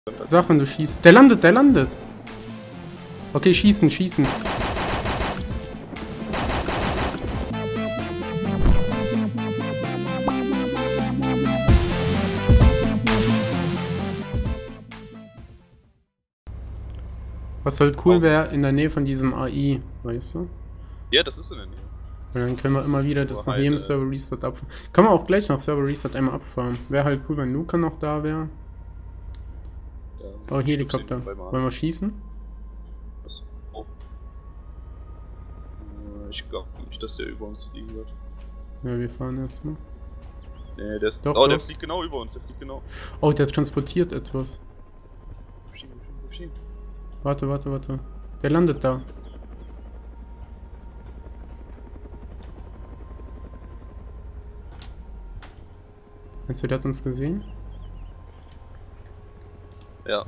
Sag, wenn du schießt. Der landet, der landet. Okay, schießen, schießen. Was halt cool wäre, in der Nähe von diesem AI, weißt du? Ja, das ist in der Nähe. Und dann können wir immer wieder das nach jedem Server Restart abfahren. Können wir auch gleich nach Server Restart einmal abfahren. Wäre halt cool, wenn Luca noch da wäre. Ja, oh, Helikopter. Wollen wir schießen? Was? Oh. Ich glaube nicht, dass der über uns fliegen wird. Ja, wir fahren erstmal. Nee, der ist. Doch, oh, doch. der fliegt genau über uns, der fliegt genau. Oh, der transportiert etwas. Warte, warte, warte. Der landet da. Meinst du, der hat uns gesehen? Ja.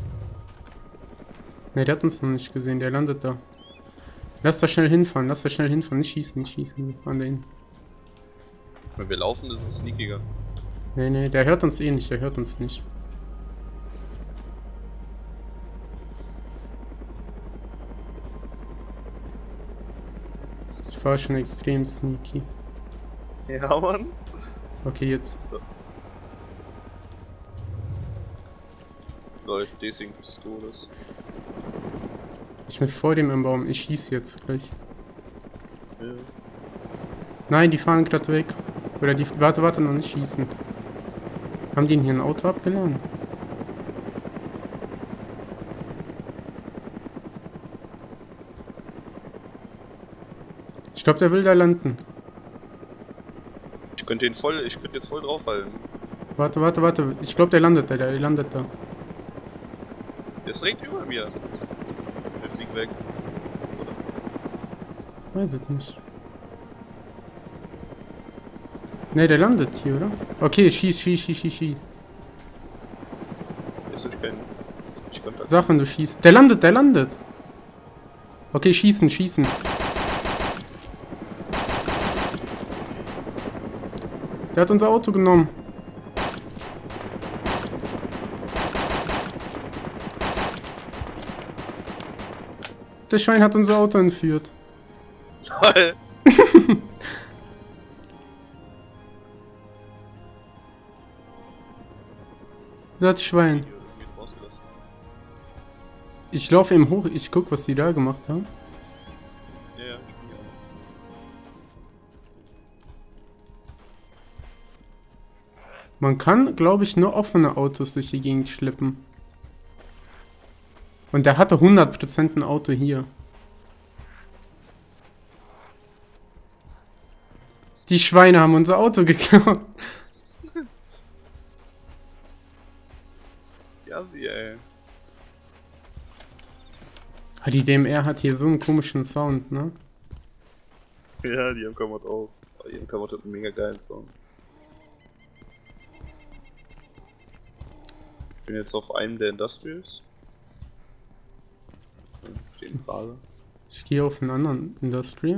Ne, der hat uns noch nicht gesehen, der landet da. Lass da schnell hinfahren, lass da schnell hinfahren. Nicht schießen, nicht schießen. Wir fahren da hin. Wenn wir laufen, ist es sneakiger. Ne, ne, der hört uns eh nicht, der hört uns nicht. Ich war schon extrem sneaky. Ja, Mann. Okay, jetzt. Leute, deswegen des Todes. Ich bin vor dem im Baum, ich schieße jetzt gleich. Ja. Nein, die fahren gerade weg. Oder die. Warte, warte, noch nicht schießen. Haben die hier ein Auto abgeladen? Ich glaube, der will da landen. Ich könnte jetzt voll draufhalten. Warte, warte, warte. Ich glaube, der landet da, der landet da. Der ist direkt über mir. Der fliegt weg. Weiß ich nicht. Ne, der landet hier, oder? Okay, schieß. Ist Sag, wenn du schießt. Der landet, der landet. Okay, schießen, schießen. Der hat unser Auto genommen. Der Schwein hat unser Auto entführt. Toll. Das Schwein. Ich laufe eben hoch, ich guck, was die da gemacht haben. Ja, ja, ich bin ja. Man kann, glaube ich, nur offene Autos durch die Gegend schleppen. Und der hatte 100% ein Auto hier. Die Schweine haben unser Auto geklaut. Ja, sie, ey. Die DMR hat hier so einen komischen Sound, ne? Ja, die M-Kamot auch. Die M-Kamot hat einen mega geilen Song. Ich bin jetzt auf einem der Industrials. Steht in Frage. Ich gehe auf einen anderen Industrial.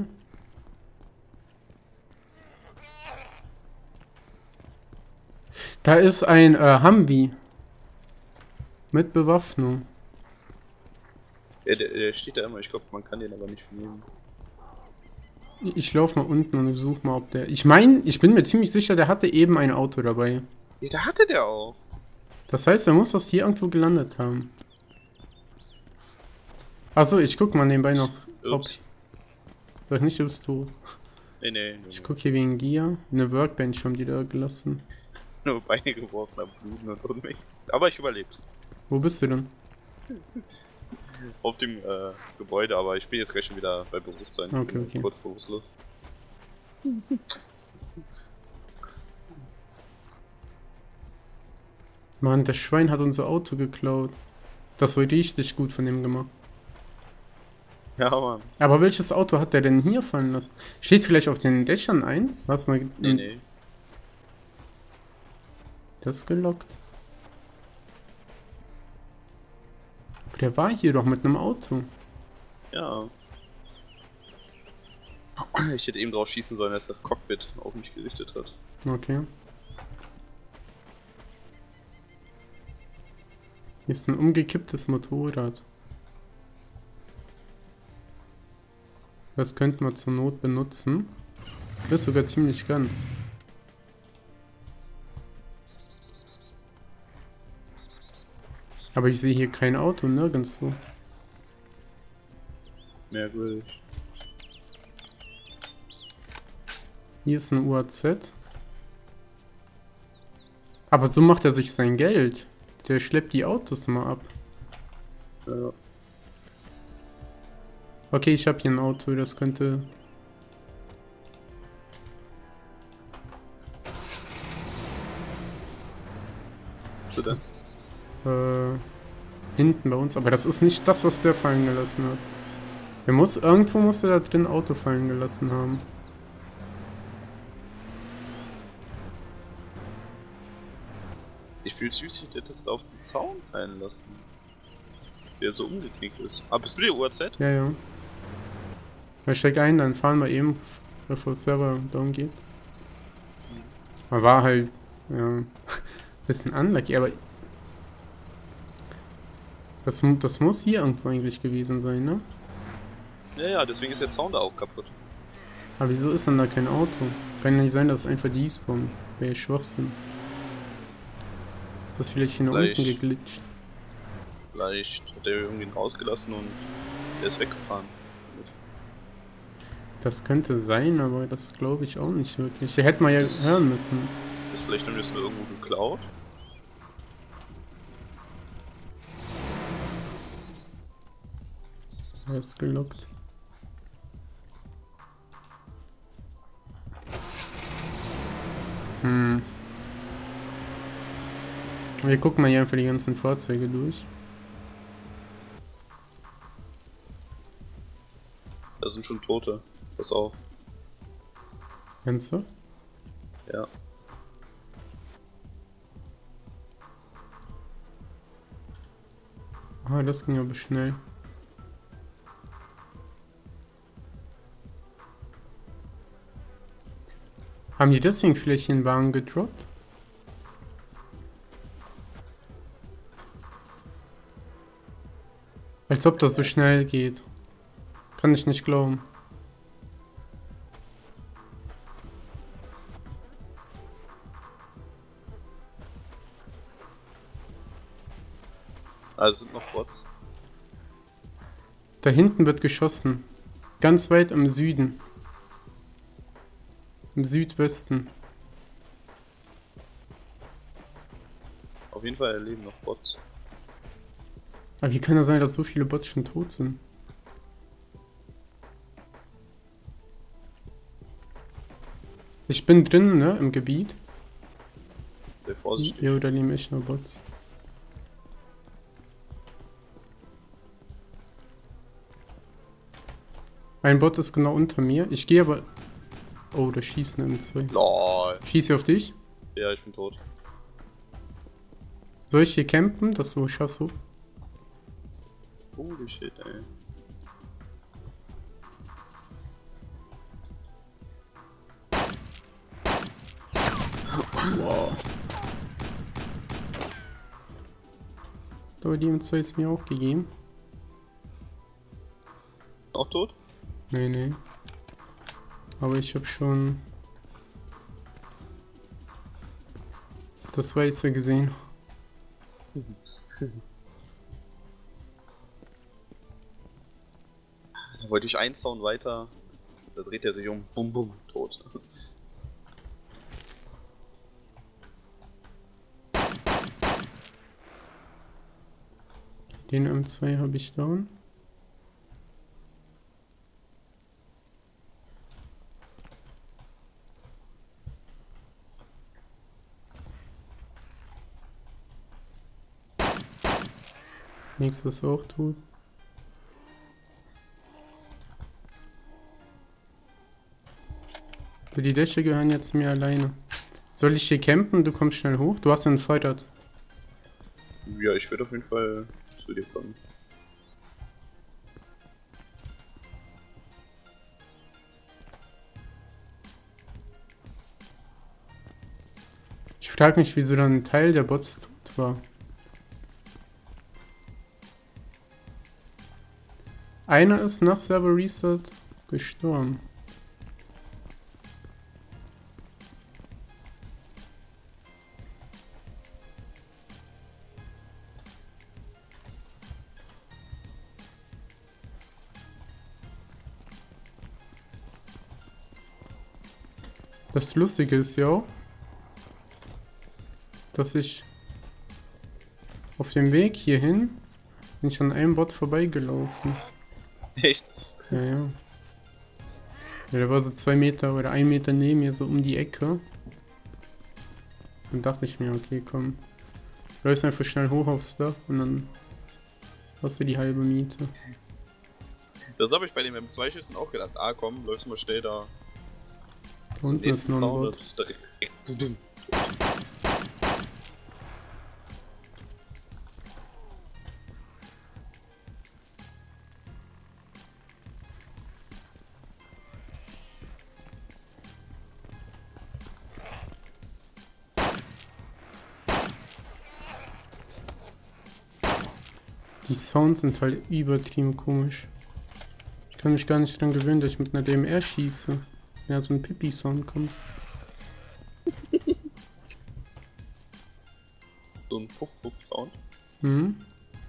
Da ist ein Humvee. Mit Bewaffnung. Ja, der steht da immer, ich glaube, man kann den aber nicht nehmen. Ich laufe mal unten und suche mal, ob der... Ich meine, ich bin mir ziemlich sicher, der hatte eben ein Auto dabei. Ja, da hatte der auch. Das heißt, er muss das hier irgendwo gelandet haben. Achso, ich guck mal nebenbei noch. Ups. Sag nicht, du bist tot. Nee. Ich guck hier wegen Gear. Eine Workbench haben die da gelassen. Nur Beine geworfen, am Bluten und Ohnmächtig. Aber ich überleb's. Wo bist du denn? Auf dem Gebäude, aber ich bin jetzt gleich schon wieder bei Bewusstsein. Okay. Kurz bewusstlos. Mann, das Schwein hat unser Auto geklaut. Das war richtig gut von ihm gemacht. Ja, Mann. Aber welches Auto hat der denn hier fallen lassen? Steht vielleicht auf den Dächern 1? Hast mal... Nee. Das ist gelockt. Aber der war hier doch mit einem Auto. Ja. Ich hätte eben drauf schießen sollen, als das Cockpit auf mich gerichtet hat. Okay. Hier ist ein umgekipptes Motorrad. Das könnten wir zur Not benutzen. Das ist sogar ziemlich ganz. Aber ich sehe hier kein Auto, nirgendwo. Merkwürdig. Hier ist ein UAZ. Aber so macht er sich sein Geld. Der schleppt die Autos mal ab. Ja. Okay, ich habe hier ein Auto, das könnte... Was denn? Hinten bei uns, aber das ist nicht das, was der fallen gelassen hat. Irgendwo muss er da drin Auto fallen gelassen haben. Ich fühle süß, wie der das auf den Zaun fallen lassen. Der so umgeknickt ist. Ah, bist du der UAZ? Ja, ja. Ich steig ein, dann fahren wir eben, bevor es selber down geht. Aber war halt, ja, bisschen unlucky, aber das muss hier irgendwo eigentlich gewesen sein, ne? Ja, ja, deswegen ist der Zaun da auch kaputt. Aber wieso ist denn da kein Auto? Kann ja nicht sein, dass es einfach die spawnen. Wäre ja Schwachsinn. Das ist vielleicht hier nach unten geglitscht. Vielleicht hat der irgendwie rausgelassen und der ist weggefahren. Das könnte sein, aber das glaube ich auch nicht wirklich. Der hätte man ja hören müssen. Ist vielleicht nur irgendwo geklaut? Er ist gelockt. Wir gucken mal hier einfach die ganzen Fahrzeuge durch. Da sind schon Tote. Pass auf. Ernsthaft? Ja. Ah, das ging aber schnell. Haben die deswegen vielleicht den Wagen gedroppt? Als ob das so schnell geht. Kann ich nicht glauben. Also sind noch Bots. Da hinten wird geschossen. Ganz weit im Süden. Im Südwesten. Auf jeden Fall erleben noch Bots. Aber wie kann das sein, dass so viele Bots schon tot sind? Ich bin drin, ne, im Gebiet. Sehr vorsichtig. Jo, da liegen echt nur Bots. Ein Bot ist genau unter mir. Ich gehe aber... Oh, da schießt eine M2. LOL. Schießt ihr auf dich? Ja, ich bin tot. Soll ich hier campen? Das so schaffst du? Holy shit, ey. Wow. Aber die M2 ist mir auch gegeben. Auch tot? Nee, nee. Aber ich habe schon das Weiße gesehen. Da wollte ich einen Zaun weiter. Da dreht er sich um. Bum bum. Tot. Den M2 habe ich down. Nächstes auch tot. Die Dächer gehören jetzt mir alleine. Soll ich hier campen? Du kommst schnell hoch. Du hast ja einen Fahrrad. Ja, ich werde auf jeden Fall zu dir kommen. Ich frage mich, wieso dann ein Teil der Bots tot war. Einer ist nach Server Reset gestorben. Das Lustige ist ja auch, dass ich auf dem Weg hierhin bin ich an einem Bot vorbeigelaufen. Echt? Ja, ja. Ja, der war so 2 Meter oder 1 Meter neben mir, so um die Ecke. Dann dachte ich mir, okay, komm. Läufst einfach schnell hoch aufs Dach und dann hast du die halbe Miete. Das habe ich bei dem M2-Schützen auch gedacht. Ah komm, läufst mal schnell da. Da unten ist noch ein Bot. Die Sounds sind halt übertrieben komisch. Ich kann mich gar nicht dran gewöhnen, dass ich mit einer DMR schieße. Ja, so ein Pipi-Sound kommt. So ein Puff-Puff-Sound. Mhm.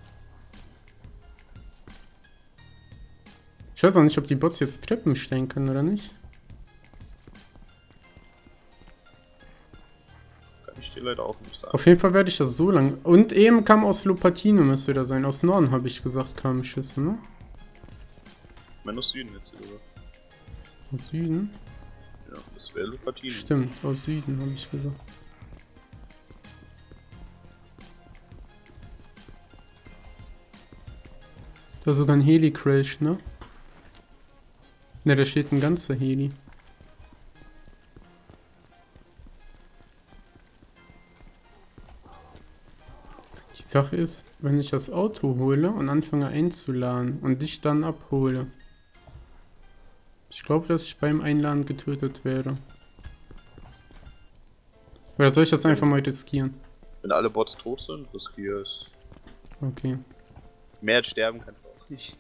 Ich weiß auch nicht, ob die Bots jetzt Treppen stellen können oder nicht. Kann ich dir leider auch nicht sagen. Auf jeden Fall werde ich das so lang. Und eben kam aus Lupatino, müsste da sein. Aus Norden habe ich gesagt, kamen Schüsse, ne? Mein aus Süden jetzt sogar. Aus Süden? Ja, das wäre Lupatino. Stimmt, aus Süden habe ich gesagt. Da ist sogar ein Heli-Crash, ne? Ne, da steht ein ganzer Heli. Die Sache ist, wenn ich das Auto hole und anfange einzuladen und dich dann abhole. Ich glaube, dass ich beim Einladen getötet werde. Oder soll ich das einfach mal riskieren? Wenn alle Bots tot sind, riskierst. Okay. Mehr als sterben kannst du auch nicht.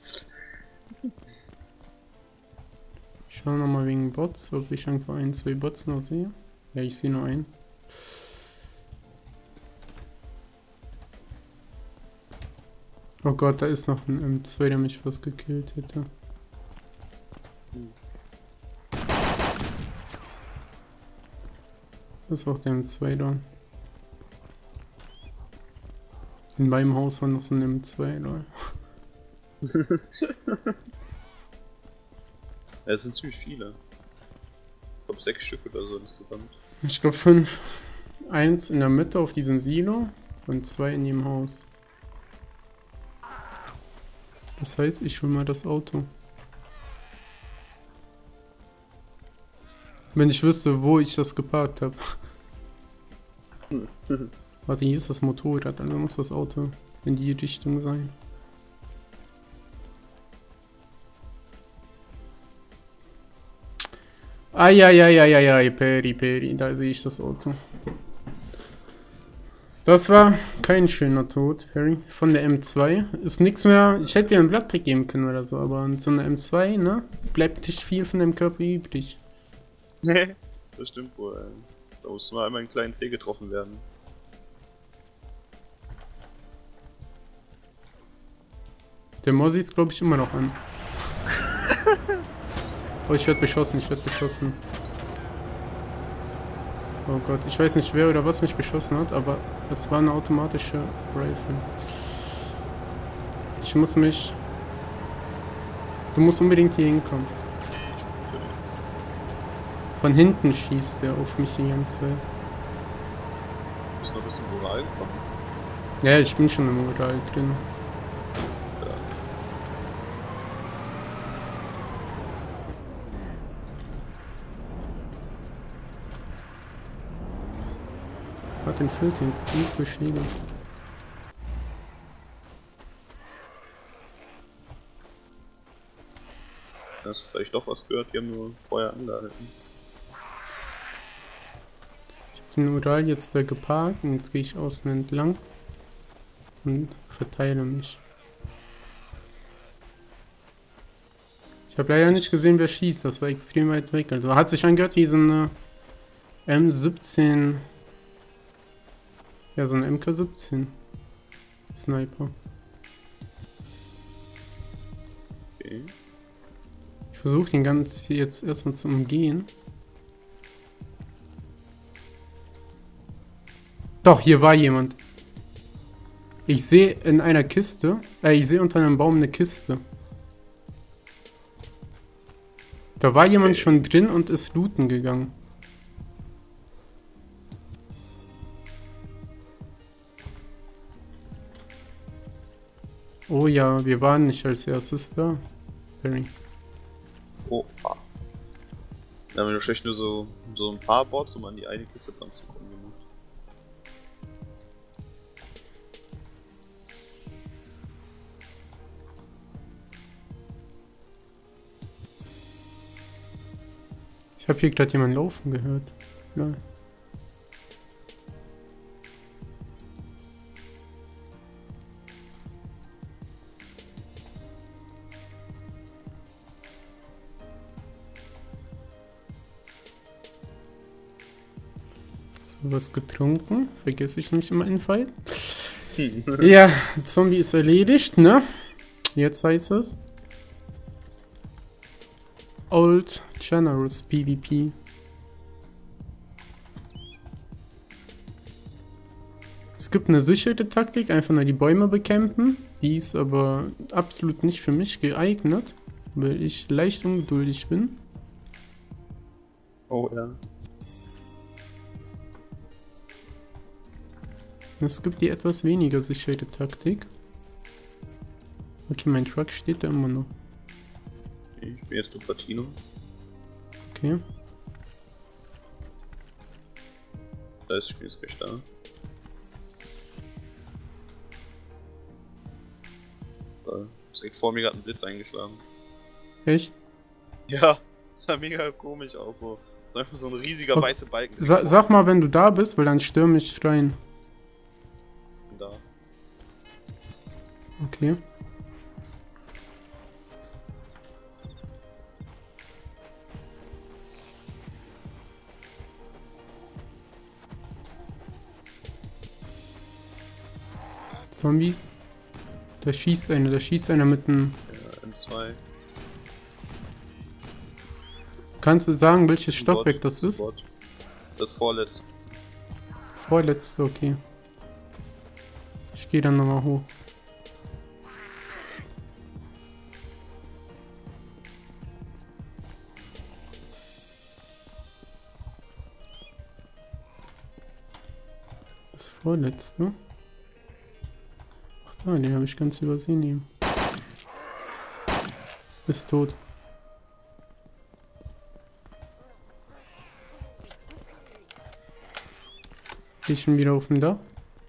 Ich schaue nochmal wegen Bots, ob ich irgendwo 1, 2 Bots noch sehe. Ja, ich sehe nur einen. Oh Gott, da ist noch ein M2, der mich fast gekillt hätte. Das ist auch der M2 da. In meinem Haus war noch so ein M2, lol. Ja, es sind ziemlich viele. Ich glaube 6 Stück oder so insgesamt. Ich glaube 5. 1 in der Mitte auf diesem Silo und 2 in dem Haus. Das heißt, ich hole mal das Auto. Wenn ich wüsste, wo ich das geparkt habe. Warte, hier ist das Motorrad, also muss das Auto in die Richtung sein. Eieieiei, Peri, da sehe ich das Auto. Das war kein schöner Tod, Perry. Von der M2 ist nichts mehr. Ich hätte dir ein Bloodpack geben können oder so, aber mit so einer M2, ne? Bleibt nicht viel von deinem Körper übrig. Nee, das stimmt wohl. Da muss mal einmal einen kleinen Zeh getroffen werden. Der Mossi ist, glaube ich, immer noch an. Oh, ich werde beschossen, Oh Gott, ich weiß nicht, wer oder was mich beschossen hat, aber es war eine automatische Rifle. Ich muss mich... Du musst unbedingt hier hinkommen. Von hinten schießt er auf mich die ganze Zeit. Bist du noch ein bisschen Moral gekommen? Ja, ich bin schon im Moral drin. Hat den Filter gut beschädigt. Hast du vielleicht doch was gehört? Die haben nur vorher angehalten. Ich habe den Ural jetzt da geparkt und jetzt gehe ich außen entlang und verteile mich. Ich habe leider nicht gesehen, wer schießt. Das war extrem weit weg. Also hat sich angehört wie so eine M17. Ja, so eine MK17. Sniper. Okay. Ich versuche den ganz hier jetzt erstmal zu umgehen. Doch, hier war jemand. Ich sehe in einer Kiste, ich sehe unter einem Baum eine Kiste. Da war jemand schon drin und ist looten gegangen. Oh ja, wir waren nicht als erstes da. Barry. Oh, da haben wir wahrscheinlich nur so ein paar Bots, um an die eine Kiste dran zu kommen, gemacht. Ich habe hier gerade jemanden laufen gehört. Ja. So, was getrunken. Vergesse ich nicht immer in Fight. Ja, Zombie ist erledigt, ne? Jetzt heißt es Old Generals PvP. Es gibt eine sichere Taktik, einfach nur die Bäume bekämpfen. Die ist aber absolut nicht für mich geeignet, weil ich leicht ungeduldig bin. Oh ja. Es gibt die etwas weniger sichere Taktik. Okay, mein Truck steht da immer noch. Ich bin jetzt Platino. Okay. Das heißt, ich bin jetzt gleich da. Direkt vor mir gerade ein Blitz eingeschlagen. Echt? Ja, das sah mega komisch aus. So einfach so ein riesiger weißer Balken. Sag mal, wenn du da bist, weil dann stürme ich rein. Da. Okay. Zombie. Da schießt einer mit einem... Ja, M2. Kannst du sagen, welches Stockwerk das ist? Das vorletzte. Vorletzte, okay. Ich gehe dann nochmal hoch. Das vorletzte? Ach da, den habe ich ganz übersehen hier. Ist tot. Ich bin wieder auf dem Dach.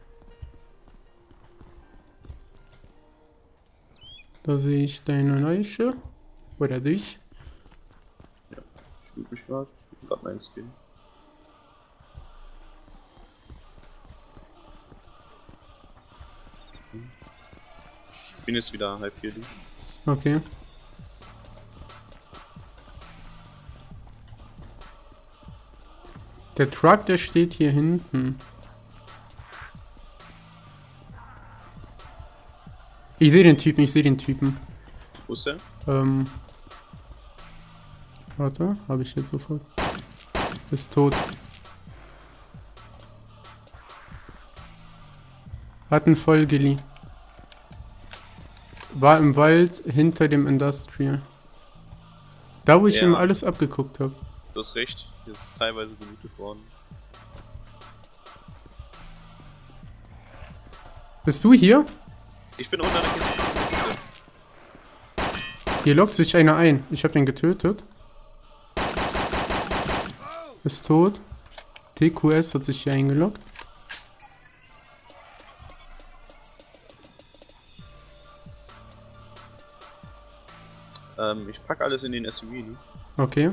Da sehe ich deine Leiche. Oder dich. Ja, ich fühle mich gerade. Ich bin gerade mein Skin. Ich bin jetzt wieder halb 4. Okay. Der Truck, der steht hier hinten. Ich sehe den Typen, Wo ist der? Warte, habe ich jetzt sofort. Ist tot. Hat einen Vollgilly. War im Wald hinter dem Industrial. Da, wo ich ihm alles abgeguckt habe. Du hast recht, hier ist teilweise gelootet worden. Bist du hier? Ich bin unter der Kiste. Hier lockt sich einer ein. Ich habe den getötet. Ist tot. TQS hat sich hier eingeloggt. Ich pack alles in den SUV, ne? Okay.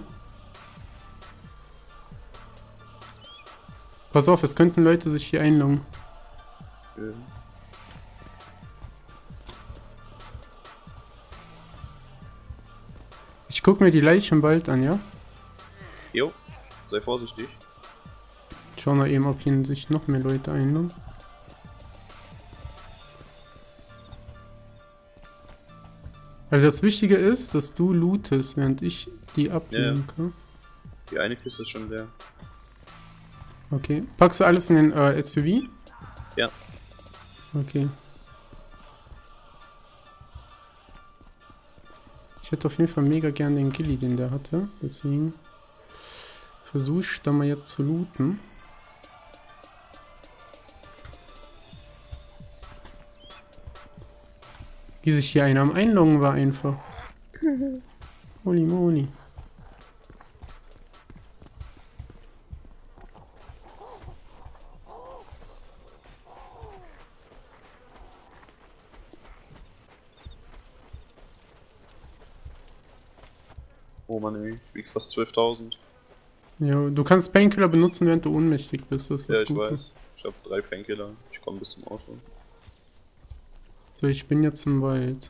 Pass auf, es könnten Leute sich hier einloggen. Ich guck mir die Leiche im Wald an, ja? Jo, sei vorsichtig. Schauen wir eben, ob hier sich noch mehr Leute einladen. Also das Wichtige ist, dass du lootest, während ich die ablenke. Die eine Kiste ist schon leer. Okay. Packst du alles in den SUV? Ja. Okay. Ich hätte auf jeden Fall mega gern den Gilly, den der hatte. Deswegen versuche ich da mal jetzt zu looten. Wie sich hier einer am Einloggen war einfach. Holy moly. Oh Mann, ey, ich wieg fast 12.000. Ja, du kannst Painkiller benutzen, während du ohnmächtig bist. Das ist Ja, ich gut. weiß. Ich habe 3 Painkiller. Ich komme bis zum Auto. So, ich bin jetzt im Wald.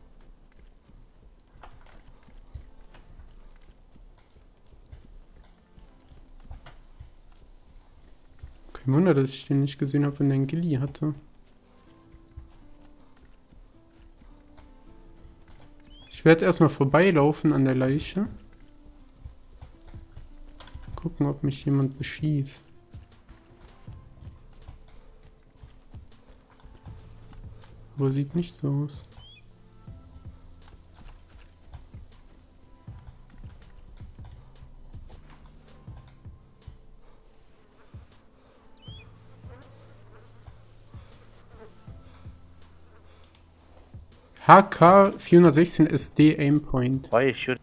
Kein Wunder, dass ich den nicht gesehen habe, wenn der einen Gilly hatte. Ich werde erstmal vorbeilaufen an der Leiche. Gucken, ob mich jemand beschießt. Aber sieht nicht so aus. HK 416 SD Aimpoint. Why you shoot?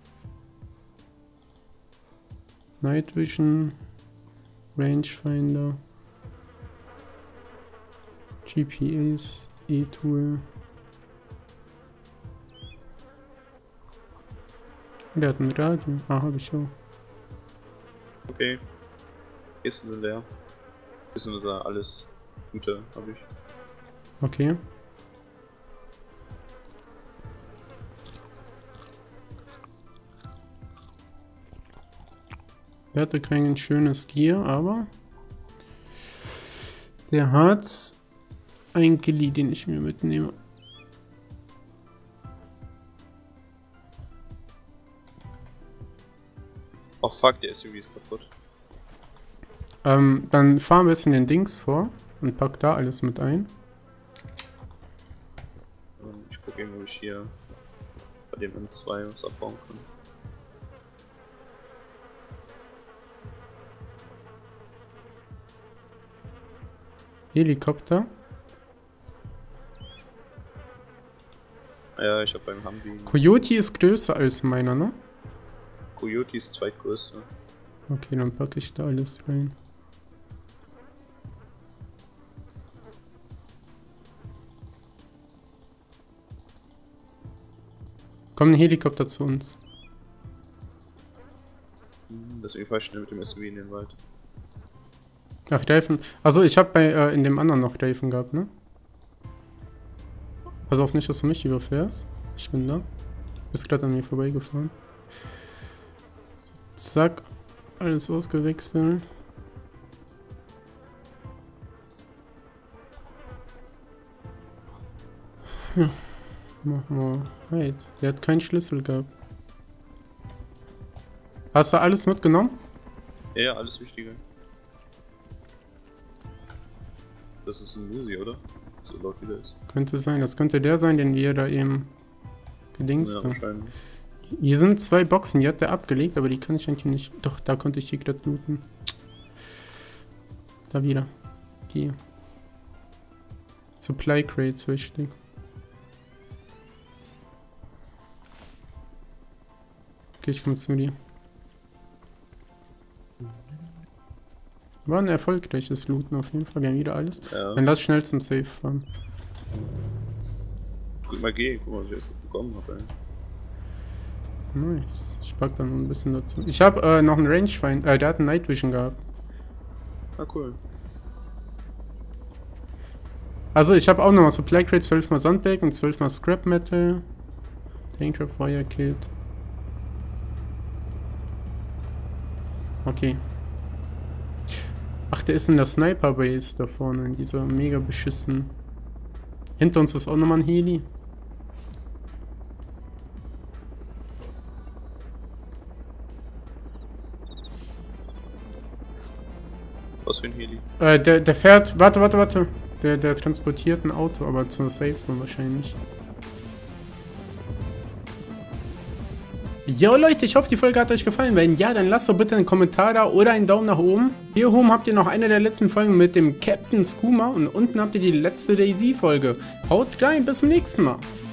Night Vision. Rangefinder. GPS. E-Tool. Der hat ein Radio. Ah, hab ich auch. Okay. Kisten sind leer. Wissen wir alles Gute habe ich. Okay. Der hatte kein schönes Gear, aber der hat ein Gilly, den ich mir mitnehme. Oh fuck, der SUV ist kaputt. Dann fahren wir jetzt in den Dings vor und pack da alles mit ein. Ich gucke eben, wo ich hier bei dem M2 was abbauen kann. Helikopter. Ja, ich habe beim Humvee. Coyote ist größer als meiner, ne? Coyote ist zweitgrößte. Okay, dann packe ich da alles rein. Kommt ein Helikopter zu uns. Deswegen fahr ich schnell mit dem SUV in den Wald. Ach, Reifen. Also ich habe bei in dem anderen noch Reifen gehabt, ne? Pass auf nicht, dass du mich überfährst. Ich bin da. Bist gerade an mir vorbeigefahren. Zack. Alles ausgewechselt. Ja. Mach mal. Halt. Der hat keinen Schlüssel gehabt. Hast du alles mitgenommen? Ja, alles Wichtige. Das ist ein Musi, oder? So laut wie der ist. Könnte sein. Das könnte der sein, den wir da eben gedingst Ja, haben. wahrscheinlich. Hier sind 2 Boxen, die hat der abgelegt, aber die kann ich eigentlich nicht. Doch, da konnte ich die gerade looten. Da wieder. Hier. Supply Crates wichtig. Okay, ich komme zu dir. War ein erfolgreiches Looten auf jeden Fall. Wir haben wieder alles. Ja. Dann lass schnell zum Safe fahren. Guck mal, guck mal, was ich jetzt bekommen habe, ey. Nice. Ich pack da noch ein bisschen dazu. Ich habe noch einen Rangefinder. Der hat einen Night Vision gehabt. Ah, cool. Also ich habe auch nochmal Supply Crates, 12 mal Sandbag und 12 mal Scrap Metal. Tank Trap Wire Kit. Okay. Ach, der ist in der Sniper-Base da vorne, in dieser mega beschissen. Hinter uns ist auch nochmal ein Heli. Was für ein Heli? Der fährt. Warte. Der transportiert ein Auto, aber zur Safe Zone wahrscheinlich. Jo Leute, ich hoffe die Folge hat euch gefallen. Wenn ja, dann lasst doch bitte einen Kommentar da oder einen Daumen nach oben. Hier oben habt ihr noch eine der letzten Folgen mit dem Captain Skooma und unten habt ihr die letzte DayZ-Folge. Haut rein, bis zum nächsten Mal.